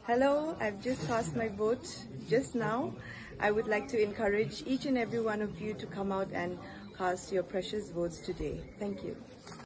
Hello, I've just cast my vote just now. I would like to encourage each and every one of you to come out and cast your precious votes today. Thank you.